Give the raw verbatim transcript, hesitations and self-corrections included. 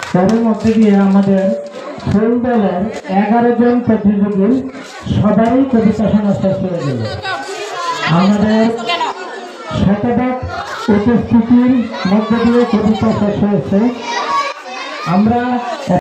এর মধ্যে দিয়ে আমাদের ফুল দলের এগারো জন প্রতিযোগী সবারই কবিতা শোনা শেষ হয়ে গেল। আমাদের শতভাগ উপস্থিতির মধ্যে দিয়ে কবিতা শেষ হয়েছে। আমরা